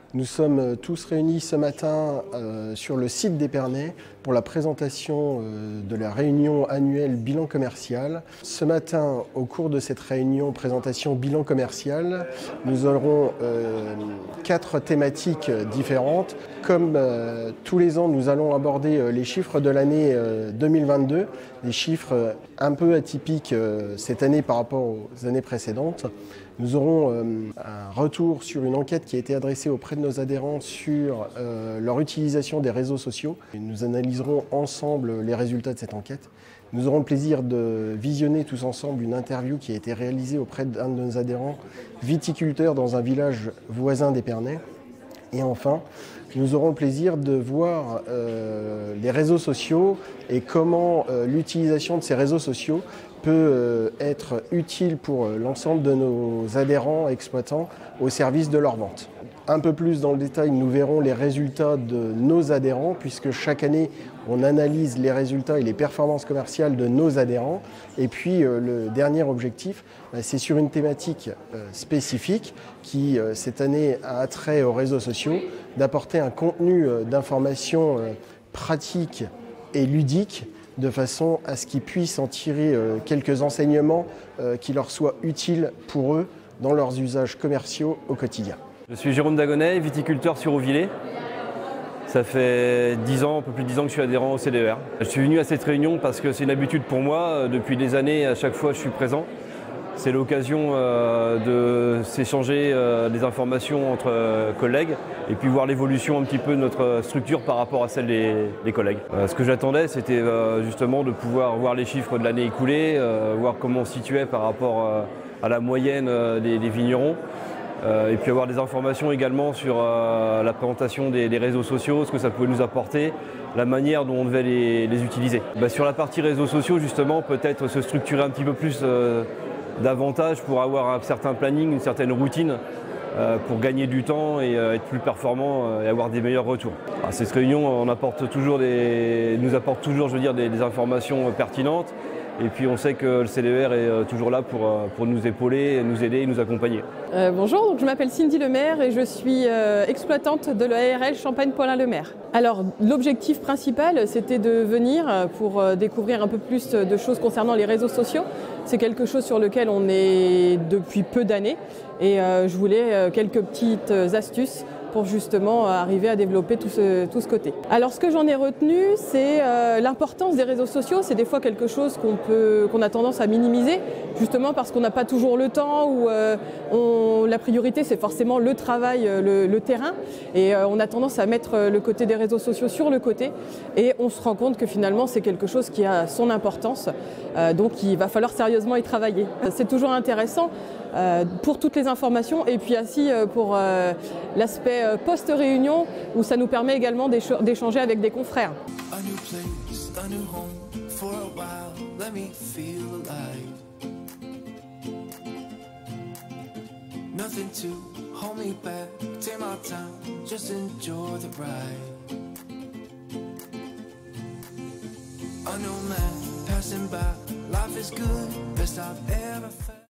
Nous sommes tous réunis ce matin sur le site d'Épernay pour la présentation de la réunion annuelle bilan commercial. Ce matin, au cours de cette réunion présentation bilan commercial, nous aurons 4 thématiques différentes. Comme tous les ans, nous allons aborder les chiffres de l'année 2022, des chiffres un peu atypiques cette année par rapport aux années précédentes. Nous aurons un retour sur une enquête qui a été adressée auprès de nos adhérents sur leur utilisation des réseaux sociaux. Nous analyserons ensemble les résultats de cette enquête. Nous aurons le plaisir de visionner tous ensemble une interview qui a été réalisée auprès d'un de nos adhérents viticulteurs dans un village voisin d'Épernay. Et enfin, nous aurons le plaisir de voir les réseaux sociaux et comment l'utilisation de ces réseaux sociaux peut être utile pour l'ensemble de nos adhérents exploitants au service de leur vente. Un peu plus dans le détail, nous verrons les résultats de nos adhérents puisque chaque année, on analyse les résultats et les performances commerciales de nos adhérents. Et puis, le dernier objectif, c'est sur une thématique spécifique qui, cette année, a attrait aux réseaux sociaux, d'apporter un contenu d'information pratique et ludique de façon à ce qu'ils puissent en tirer quelques enseignements qui leur soient utiles pour eux dans leurs usages commerciaux au quotidien. Je suis Jérôme Dagonet, viticulteur sur Auvillers. Ça fait 10 ans, un peu plus de 10 ans que je suis adhérent au CDER. Je suis venu à cette réunion parce que c'est une habitude pour moi. Depuis des années, à chaque fois, je suis présent. C'est l'occasion de s'échanger des informations entre collègues et puis voir l'évolution un petit peu de notre structure par rapport à celle des collègues. Ce que j'attendais, c'était justement de pouvoir voir les chiffres de l'année écoulée, voir comment on se situait par rapport à la moyenne des vignerons. Et puis avoir des informations également sur la présentation des réseaux sociaux, ce que ça pouvait nous apporter, la manière dont on devait les utiliser. Sur la partie réseaux sociaux, justement, peut-être se structurer un petit peu plus davantage pour avoir un certain planning, une certaine routine pour gagner du temps et être plus performant et avoir des meilleurs retours. À cette réunion, nous apporte toujours des informations pertinentes. Et puis on sait que le CDER est toujours là pour nous épauler, nous aider et nous accompagner. Bonjour, donc je m'appelle Cindy Lemaire et je suis exploitante de l'ARL Champagne-Paulin-le-Maire. Alors l'objectif principal, c'était de venir pour découvrir un peu plus de choses concernant les réseaux sociaux. C'est quelque chose sur lequel on est depuis peu d'années et je voulais quelques petites astuces pour justement arriver à développer tout ce côté. Alors ce que j'en ai retenu, c'est l'importance des réseaux sociaux. C'est des fois quelque chose qu'on a tendance à minimiser, justement parce qu'on n'a pas toujours le temps ou la priorité c'est forcément le travail, le terrain. Et on a tendance à mettre le côté des réseaux sociaux sur le côté et on se rend compte que finalement c'est quelque chose qui a son importance. Donc il va falloir sérieusement y travailler. C'est toujours intéressant pour toutes les informations et puis ainsi pour l'aspect post-réunion où ça nous permet également d'échanger avec des confrères.